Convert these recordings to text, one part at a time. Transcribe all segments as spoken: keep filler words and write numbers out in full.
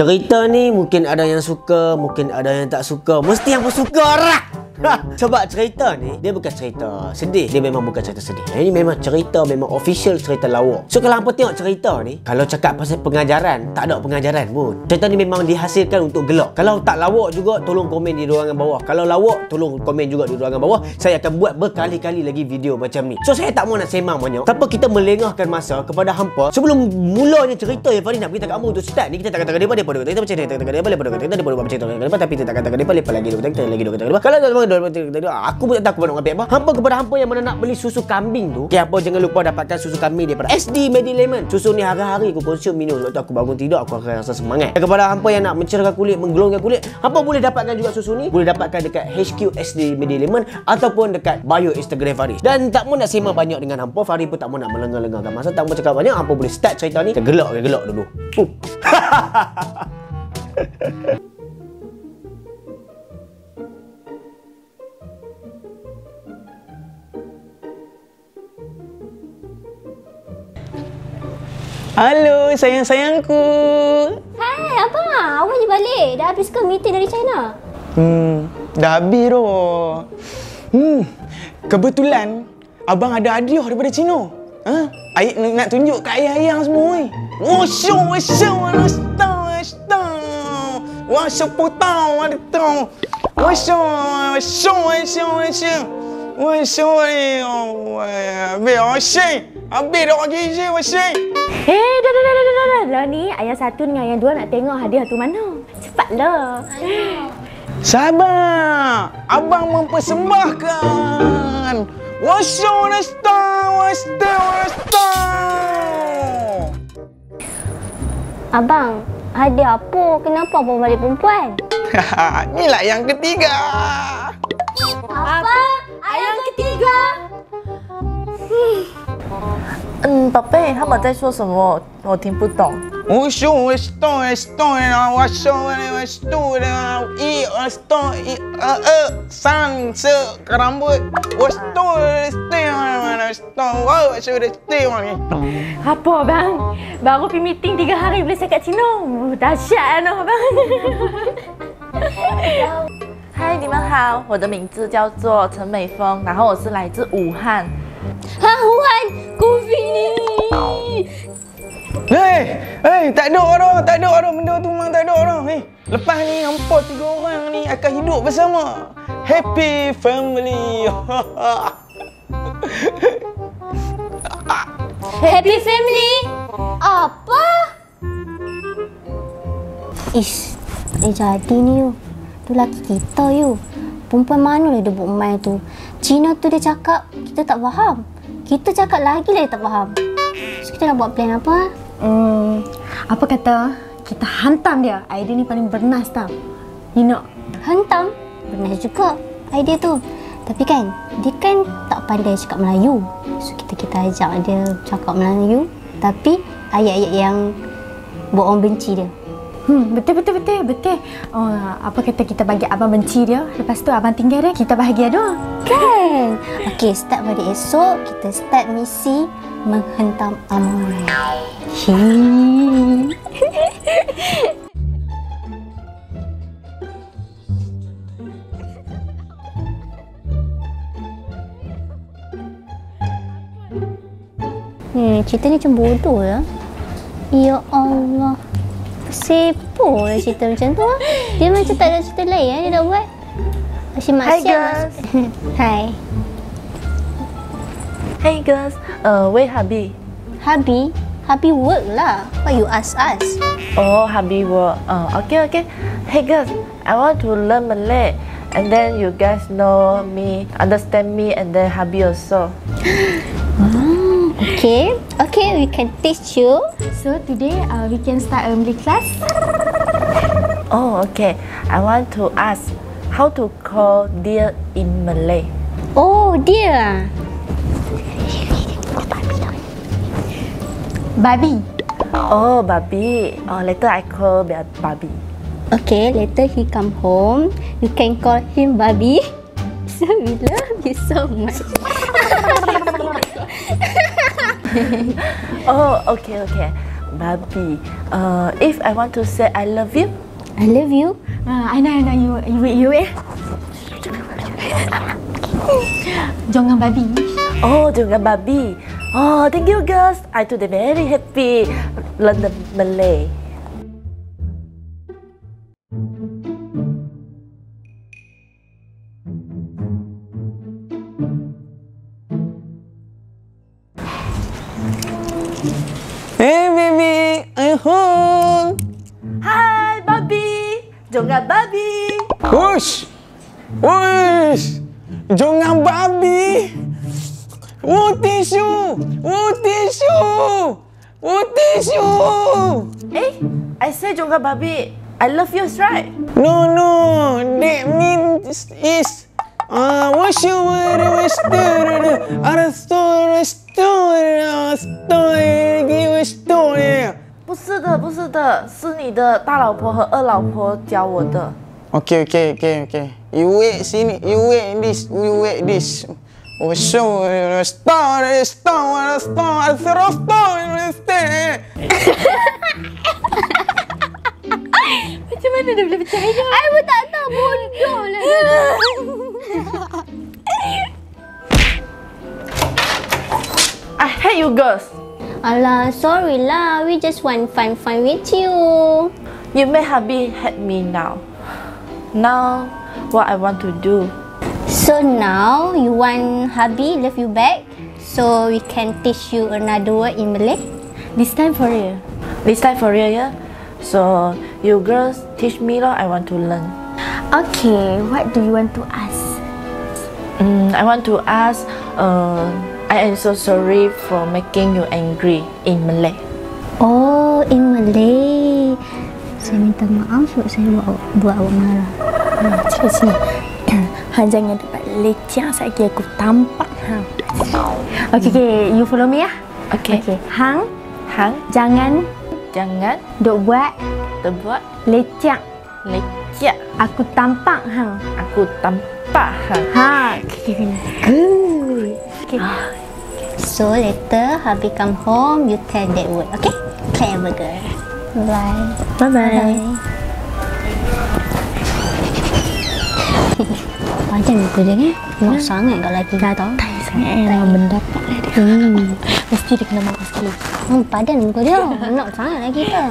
Cerita ni mungkin ada yang suka, mungkin ada yang tak suka. Mesti yang suka lah. Sebab cerita ni dia bukan cerita sedih. Dia memang bukan cerita sedih. Ini memang cerita, memang official cerita lawak. So kalau hampa tengok cerita ni, kalau cakap pasal pengajaran, tak ada pengajaran pun. Cerita ni memang dihasilkan untuk gelak. Kalau tak lawak juga, tolong komen di ruangan bawah. Kalau lawak, tolong komen juga di ruangan bawah. Saya akan buat berkali-kali lagi video macam ni. So saya tak mau nak semang banyak. Tanpa kita melengahkan masa kepada hampa. Sebelum mulanya cerita yang Fadi nak beritahu kamu untuk start ni, kita tak kata-kata depa depa kita macam ni, kita kata depa depa kita depa buat macam tu. Tapi kita tak kata-kata depa lepas lagi kita lagi kita kata. Kalau aku pun tak tahu aku nak ambil apa. Hampa kepada hampa yang mana nak beli susu kambing tu, okay, hampa jangan lupa dapatkan susu kambing daripada S D Medilemon. Susu ni hari-hari aku konsum minum. Waktu aku bangun tidur aku akan rasa semangat. Dan kepada hampa yang nak mencerahkan kulit, mengglowkan kulit, hampa boleh dapatkan juga susu ni. Boleh dapatkan dekat H Q S D Medilemon ataupun dekat bio Instagram Faris. Dan tak mau nak sembang banyak dengan hampa, Faris pun tak mau nak melengah-lengahkan masa, tak mau cakap banyak. Hampa boleh start cerita ni. Kita gelak ke gelak dulu. Uh. Halo sayang-sayangku. Hai abang, awak je balik. Dah habis ke meeting dari China? Hmm, dah habis dah. Hmm, kebetulan abang ada hadiah daripada Cina. Ha? Ayah nak tunjuk kat ayah-ayah semua ni. Wasyo, wasyo, wasyo, wasyo. Wasyo potong, wasyo. Wasyo, wasyo, wasyo, wasyo. Wasyo ni. Habis wasyo. Habis dah bagi je wasyo. Eh, dah, dah, dah, dah, dah, dah. Dah ni, ayah satu dengan ayah dua nak tengok hadiah tu mana. Cepatlah. Sabar. Abang mempersembahkan. Wasyo nasta, wasyo nasta. Abang, hadiah apa? Kenapa abang balik perempuan? Inilah yang ketiga. Apa? Ayah yang ketiga? Hmm. 嗯，宝贝，他们在说什么？我听不懂。 我说我是多是多啊，我说我是多啊，一二多一二二三四个 rambut， 我是多是多啊，是多我是多ni. Apa bang? Baru pergi meeting tiga hari boleh cakap Cina. Dahsyat lah bang. 嗨，你们好，我的名字叫做陈美峰，然后我是来自武汉。 Ha, Wuhan, Covid. Hei, hei, tak ada dah, tak ada dah benda tu memang tak ada dah. Hei, lepas ni hampa tiga orang ni akan hidup bersama. Happy family. Happy family? Apa? Ish, eh jadi ni you. Tu laki kita you. Perempuan mana lah dia buat main tu. Cina tu dia cakap, kita tak faham. Kita cakap lagi lah dia tak faham. So kita nak buat plan apa? Hmm, apa kata kita hantam dia. Idea ni paling bernas tau. You know? Hantam? Bernas juga idea tu. Tapi kan, dia kan tak pandai cakap Melayu. So kita kita ajak dia cakap Melayu. Tapi ayat-ayat yang buat orang benci dia. Hmm, betul betul betul betul. Oh, apa kata kita bagi abang benci dia, lepas tu abang tinggal dia, kita bahagia doang. Kan? Okey, start pada esok kita start misi menghentam amal. Hi. Hmm, cerita ni macam bodoh ya. Ya Allah. Sepo lah cerita macam tu. Dia macam tak ada cerita lain yang dia nak buat. Asyik maksiat. Hi girls. Hai. Hey girls, uh, where Habi? Habi? Habi work lah. Why you ask us? Oh, Habi work. Uh, okay, okay. Hey girls, I want to learn Malay. And then you guys know me, understand me, and then Habi also. Oh, okay. Okay, we can teach you. So today uh, we can start a Malay class. Oh, okay. I want to ask how to call deer in Malay. Oh, dear. Babi. Oh, babi. Oh, later I call babi. Okay, later he come home, you can call him Babi. So we love you so much. Oh, okay, okay. Babi. Uh, if I want to say I love you, I love you. Ah, I know, I know. You, you wait, you wait. Jangan babi. oh, jangan babi. Oh, thank you girls. I today very happy learn the Malay. Hey baby, I'm home. Hi, babi. Jangan babi. Wush, wush, jangan babi. Oh tisu, oh tisu, oh tisu. Eh, I say jangan babi. I love you, right? No no, that means is. Ah, wash your restore, restore, restore, restore, give restore. 不是的，不是的，是你的大老婆和二老婆教我的。 Okay, okay, okay, okay. You wait sini, you wait this, you wait this. Oh, so restore, restore, restore, restore, restore. Macam mana dia boleh percaya? I pun tak tahu, bodoh lah. I hate you girls. Alah, sorry lah. We just want fun-fun with you. You make hubby hate me now. Now, what I want to do? So now, you want hubby love you back? So we can teach you another word in Malay? This time for real. This time for real, yeah? So, you girls teach me lah. I want to learn. Okay, what do you want to ask? Mm, I want to ask, uh, I am so sorry for making you angry in Malay. Oh, in Malay. Saya minta maaf sebab saya buat, buat awak marah. Ha, cakap sini. Han jangan dapat leceh sekali aku tampak hang. Okay, okay, you follow me ya. Okay. Okay, hang Hang, jangan jangan duk buat terbuat leceh. leceh. Aku tampak hang. Aku tampak hang. Ha, okay, okay. Good. Okay. So later, hubby come home, you tell that word, okay? Clever girl. Bye. Bye-bye. Macam muka dia kan? Nak sangat kat lelaki dah tau. Tai sangat lah mendapat lah dia. Hmm. Mesti dia kena marah sekali. Hmm, padan muka dia. Nak sangat lagi kita.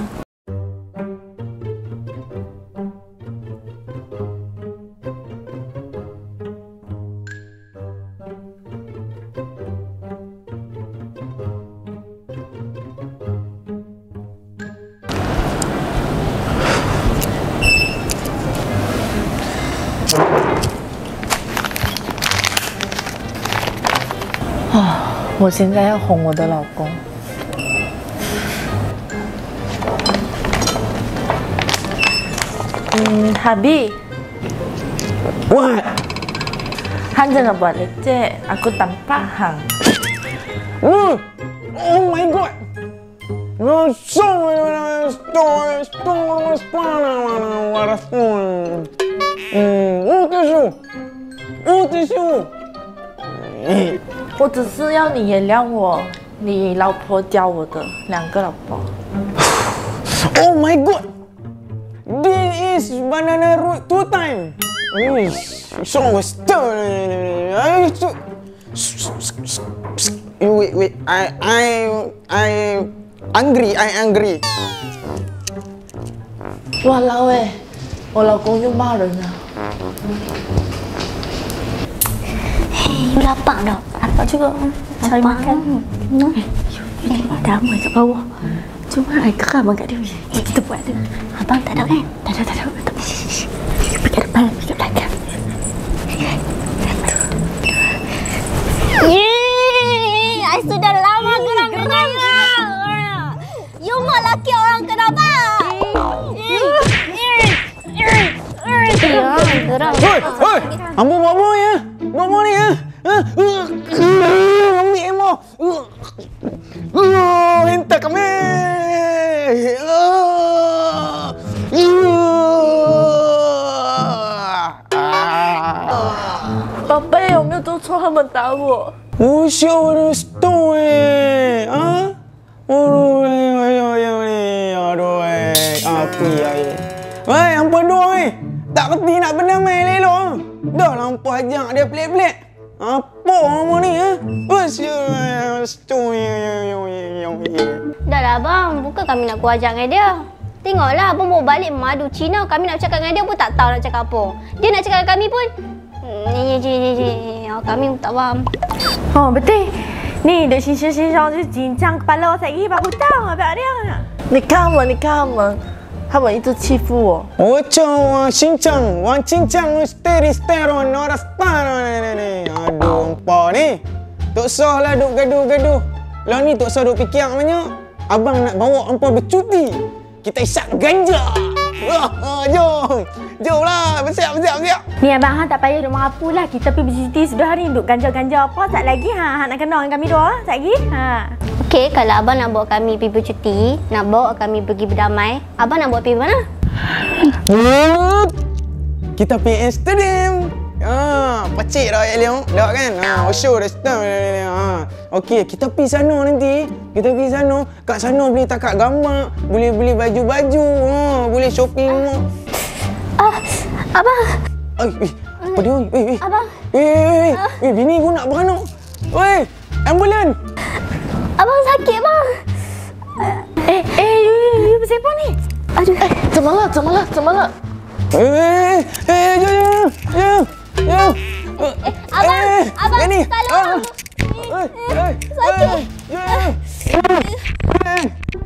Ah，我现在要哄我的老公。嗯，Habi, What? Han jangan buat leceh. Aku tampak hang. No! Oh my god! No, so store, store, store, store. Hmm, oh tisu, oh tisu. 我只是要你原谅我，你老婆教我的，两个老婆。 Oh my god! This is banana root two time. So stir. I so. You wait wait. I I I angry. I angry. 哇老哎，我老公又骂人了。 You lapar tak? Lapar juga. Cari makan. No. Damai kat bawah. Cuma I geram kat dia. Kita buat tu. Abang tak ada kan? Tak ada, tak ada. Tak ada. Pergi ke depan, pergi ke belakang. Yeay, I sudah lama geram dengan you. You mau laki orang kenapa? Ya, geram. Hoi, hoi. Ambo buat apa ya? Buat apa ni ya? Ha? Ambil emo. Uh, hentak kami. Uh. 宝贝，我没有做错，他们打我。 Oh, siapa restu eh? Ha? Oh, ayo, ayo, ayo, Woi, ampun doh, woi. Tak kerti nak berdamai elok. Dah lampu ajak dia pelik-pelik. Apa nama ni, ha? Dah lah abang, bukan kami nak kuajak dengan dia. Tengoklah, abang bawa balik madu Cina. Kami nak cakap dengan dia pun tak tahu nak cakap apa. Dia nak cakap dengan kami pun, ni, ni, ni, ni. Kami pun tak faham. Oh, betul. Ni, duk shisha-shisha tu cincang kepala saya lagi. Baru tahu agak dia. 你看嘛，你看嘛，他们一直欺负我。 Ocong, cincang, wan cincang, steri stero, nora stano, ni ni. Aduh, apa ni? Tak sah lah duk gaduh-gaduh. Lah ni tak sah duk fikir banyak. Abang nak bawa hampa bercuti. Kita isap ganja. Wah, jom. Jom lah, bersiap, bersiap, bersiap. Ni abang ha, tak payah duk merapu lah. Kita pergi bercuti sudah ni. Duk ganja-ganja apa. Tak lagi ha. Ha nak kenal dengan kami dua. Tak lagi. Ha. Okey, kalau abang nak bawa kami pergi bercuti, nak bawa kami pergi berdamai, abang nak bawa pergi mana? Kita pergi Amsterdam. Ah, pacik dah ayat Leong. Dah kan? Ah, show dah start. Ah. Okey, kita pergi sana nanti. Kita pergi sana. Kat sana boleh takat gambar, boleh beli baju-baju, ah, boleh shopping. Ah, abang. Oi, weh, apa dia? Weh, weh. Abang. Weh, weh, weh. Weh, bini aku nak beranak. Weh, ambulan. Abang sakit bang. Eh, eh, you, you, you bersiapa ni? Aduh. 哎，怎么了？怎么了？怎么了？ Eh, eh, jom, jom, jom, jom. Eh, abang, abang, Gani. tolong. Eh, eh, Sakit. eh, eh.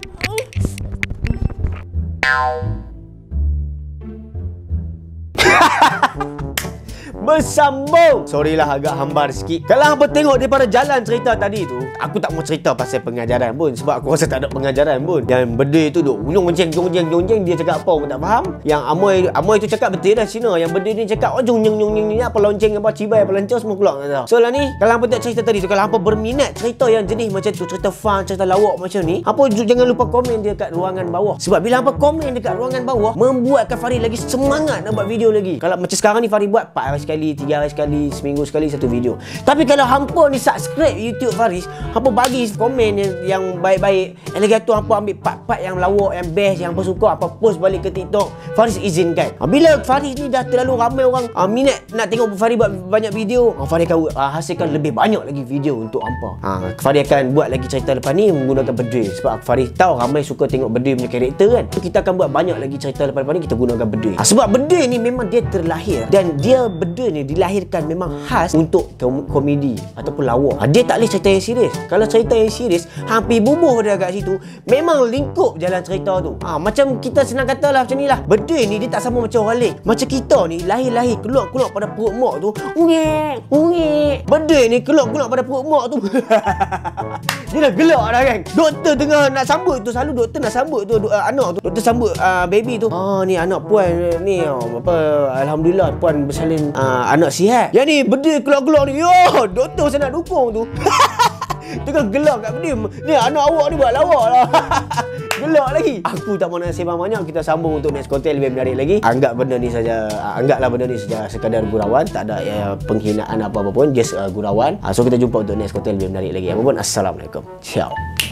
Bersambung. Sorry lah agak hambar sikit. Kalau hampa tengok daripada jalan cerita tadi tu, aku tak mau cerita pasal pengajaran pun. Sebab aku rasa tak ada pengajaran pun. Yang benda tu duk unjung unjeng unjeng unjeng, dia cakap apa aku tak faham. Yang Amoy Amoy tu cakap betul dah Cina. Yang benda ni cakap oh jung jung jung jung apa lonceng apa cibai apa lancar semua keluar kata. So lah ni kalau hampa tengok cerita tadi tu, kalau hampa berminat cerita yang jenis macam tu, cerita fun, cerita lawak macam ni, hampa jangan lupa komen dia kat ruangan bawah. Sebab bila hampa komen dekat ruangan bawah, membuatkan Farid lagi semangat nak buat video lagi. Kalau macam sekarang ni Farid buat empat hari sekali, tiga hari sekali, seminggu sekali satu video. Tapi kalau hampa ni subscribe YouTube Faris, hampa bagi komen yang, yang baik-baik, yang lagi tu hampa ambil part-part yang lawak, yang best, yang hampa suka, hampa post balik ke TikTok, Faris izinkan. Bila Faris ni dah terlalu ramai orang uh, minat nak tengok Faris buat banyak video, uh, Faris akan uh, hasilkan lebih banyak lagi video untuk hampa. uh, Faris akan buat lagi cerita lepas ni menggunakan Bedouin. Sebab Faris tahu ramai suka tengok Bedouin punya karakter kan. So, kita akan buat banyak lagi cerita lepas-lepas ni kita gunakan Bedouin. uh, Sebab Bedouin ni memang dia terlahir, dan dia Bedouin ni dilahirkan memang khas untuk kom komedi ataupun lawak. Ha, dia tak boleh cerita yang serius. Kalau cerita yang serius, hampir bubuh dia kat situ. Memang lingkup jalan cerita tu. Ha, macam kita senang kata lah macam ni lah. Bedouin ni dia tak sama macam orang lain. Macam kita ni lahir-lahir keluar-keluar pada perut mak tu. Ungik, ungik. Bedouin ni keluar-keluar pada perut mak tu. Dia dah gelak dah kan. Doktor tengah nak sambut tu, selalu doktor nak sambut tu uh, anak tu. Doktor sambut uh, baby tu. Ah, ni anak puan ni uh, apa alhamdulillah puan bersalin uh, anak sihat. Yang ni Bedouin keluar-keluar ni. Yo, doktor saya nak dukung tu. Tengah gelak kat Bedouin. Ni anak awak ni buat lawak lah. Gelak lagi. Aku tak mau nak sembang banyak. Kita sambung untuk next content lebih menarik lagi. Anggap benda ni saja, anggaplah benda ni saja sekadar gurauan, tak ada ya, penghinaan apa-apa pun, just uh, gurauan. Uh, so kita jumpa untuk next content lebih menarik lagi. Apapun, assalamualaikum. Ciao.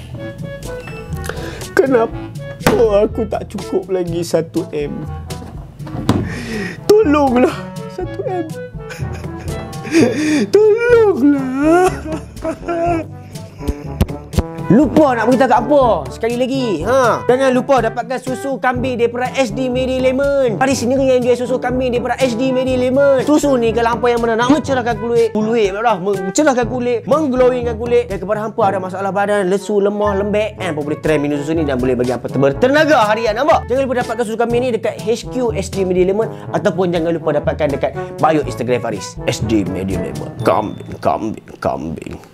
Kenapa aku tak cukup lagi satu M? Tolonglah satu M. Tolonglah. Lupa nak beritahu kat apa? Sekali lagi, ha. Jangan lupa dapatkan susu kambing daripada H D Medi Lemon. Faris sendiri yang jual susu kambing daripada H D Medi Lemon. Susu ni kalau hampa yang mana nak mencerahkan kulit, kulit pula mencerahkan kulit, mengglowingkan kulit. Dan kepada hampa ada masalah badan, lesu, lemah, lembek, hampa boleh try minum susu ni dan boleh bagi hampa bertenaga harian, nampak? Jangan lupa dapatkan susu kambing ni dekat H Q H D Medi Lemon, ataupun jangan lupa dapatkan dekat bio Instagram Faris H D Medi Lemon. Kambing, kambing, kambing.